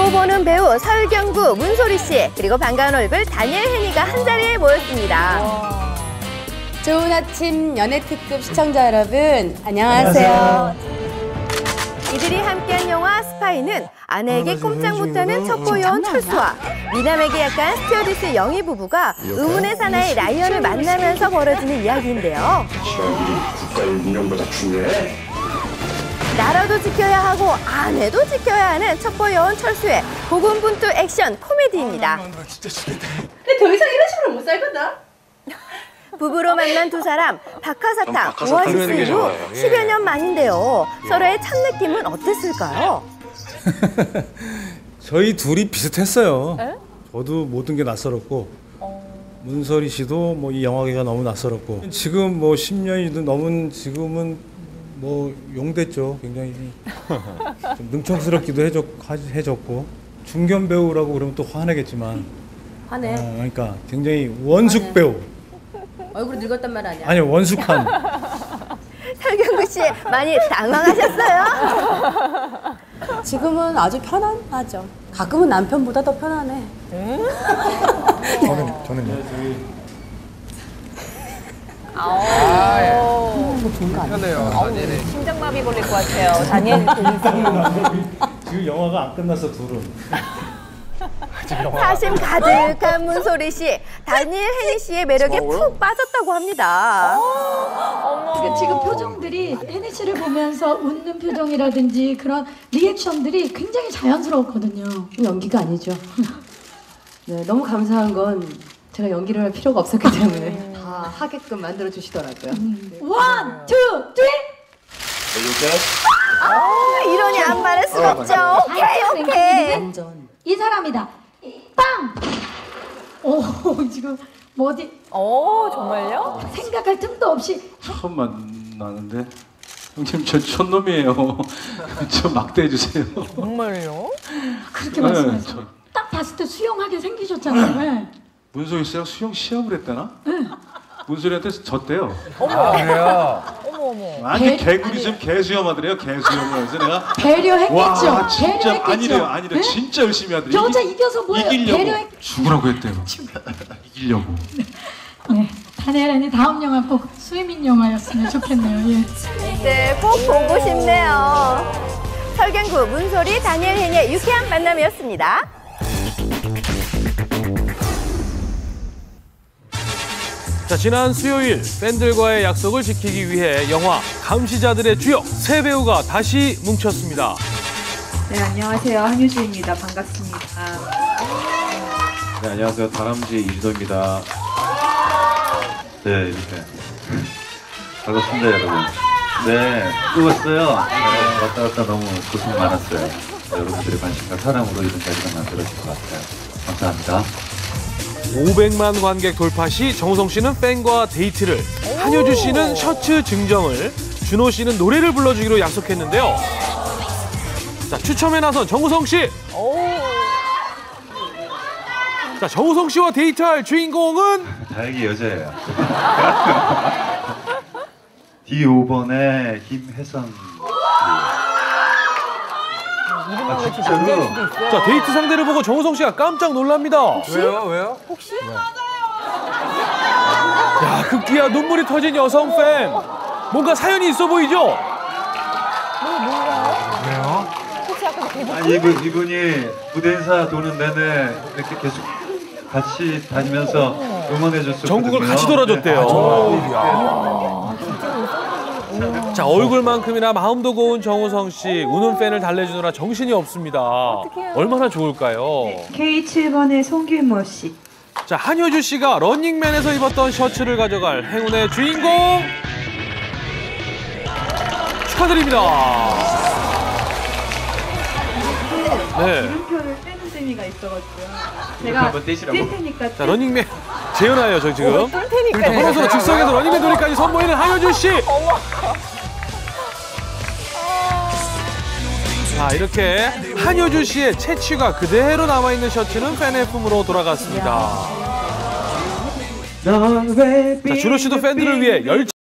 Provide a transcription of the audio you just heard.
처음 보는 배우 설경구, 문소리 씨, 그리고 반가운 얼굴 다니엘 헤니가 한자리에 모였습니다. 좋은 아침 연예특급 시청자 여러분, 안녕하세요. 이들이 함께한 영화 스파이는 아내에게 꼼짝 못하는 첩보요원 철수와 미남에게 약간 스튜어디스 영희 부부가 의문의 사나이 라이언을 만나면서 벌어지는 이야기인데요. 국가의 운영보다 중요해. 나라도 지켜야 하고 아내도 지켜야 하는 첩보요원 철수의 고군분투 액션 코미디입니다. 근데 더 이상 이런 식으로 못 살거든. 부부로 만난 두 사람, 박하사탕, 오아시스 이후 10여 년 만인데요. 서로의 첫 느낌은 어땠을까요? 저희 둘이 비슷했어요. 저도 모든 게 낯설었고 문소리 씨도 뭐 이 영화계가 너무 낯설었고 지금 뭐 10년이 넘은 지금은 뭐 용됐죠. 굉장히 좀 능청스럽기도 해졌고 중견 배우라고 그러면 또 화내겠지만 화내. 그러니까 굉장히 원숙 배우. 얼굴이 늙었단 말 아니야? 아니요, 원숙한. 설경구 씨 많이 당황하셨어요? 지금은 아주 편안하죠. 가끔은 남편보다 더 편안해. 저는요. 편해요. 심장마비 걸릴 것 같아요. 다니엘 지금 영화가 안 끝났어, 둘은. 사심 가득한 문소리 씨, 다니엘 헤니 씨의 매력에 푹 빠졌다고 합니다. 그러니까 지금 표정들이 혜니 씨를 보면서 웃는 표정이라든지 그런 리액션들이 굉장히 자연스러웠거든요. 연기가 아니죠. 네, 너무 감사한 건 제가 연기를 할 필요가 없었기 때문에 다 하게끔 만들어 주시더라고요. 원, 투, 쓰리! 이러니 안 말할 수가 없죠. 오케이. 완전. 이 사람이다. 빵! 오, 지금 뭐 어디 정말요? 생각할 틈도 없이 처음 만나는데 형님 저 촌놈이에요. 저 막대해 주세요. 정말요? 그렇게 말씀하셨어요. 딱 봤을 때 수영하게 생기셨잖아요. 네. 문소희 씨랑 수영 시합을 했다나? 문소희한테 졌대요. 그래요? 완전 개구리 좀 개수염하더래요. 개수염을 해서 내가 배려했겠죠. 와 진짜 배려했겠죠. 아니래요. 네? 진짜 열심히 하더래요. 여자 이겨서 뭐예요? 이기려고 죽으라고 했대요. 이기려고. 네, 다니엘이 다음 영화 꼭 수이민 영화였으면 좋겠네요. 예. 네, 꼭 보고 싶네요. 설경구, 문소리, 다니엘 헤니의 유쾌한 만남이었습니다. 자, 지난 수요일 팬들과의 약속을 지키기 위해 영화 감시자들의 주역 세 배우가 다시 뭉쳤습니다. 네, 안녕하세요. 한유주입니다. 반갑습니다. 네, 안녕하세요. 다람쥐 이지도입니다. 네, 이렇게 반갑습니다, 여러분. 네, 뜨거웠어요. 네, 왔다 갔다 너무 고생 많았어요. 여러분들의 관심과 사랑으로 이런 자리가 만들어진 것 같아요. 감사합니다. 500만 관객 돌파 시 정우성 씨는 팬과 데이트를, 한효주 씨는 셔츠 증정을, 준호 씨는 노래를 불러주기로 약속했는데요. 자, 추첨에 나선 정우성 씨. 자, 정우성 씨와 데이트할 주인공은 다행히 여자예요. D5번의 김혜선 씨. 아, 진짜로? 자, 데이트 상대를 보고 정우성 씨가 깜짝 놀랍니다. 왜요? 혹시? 야, 급기야 눈물이 터진 여성 팬. 뭔가 사연이 있어 보이죠? 왜요? 아니 이분이 무대 인사 도는 내내 이렇게 계속 같이 다니면서 응원해줬었거든요. 전국을 같이 돌아줬대요. 자, 얼굴만큼이나 마음도 고운 정우성 씨. 우는 팬을 달래주느라 정신이 없습니다. 얼마나 좋을까요? K7번의 송길모 씨. 자, 한효주 씨가 런닝맨에서 입었던 셔츠를 가져갈 행운의 주인공 축하드립니다. 네. 이름표를 떼는 재미가 있어가지고요. 제가 뛸 테니까. 자, 런닝맨 재현아예요, 저 지금. 자, 서로 즉석에서 런닝맨 놀이까지 선보이는 한효주 씨. 자, 이렇게 한효주 씨의 채취가 그대로 남아있는 셔츠는 팬의 품으로 돌아갔습니다. 자, 준호 씨도 팬들을 위해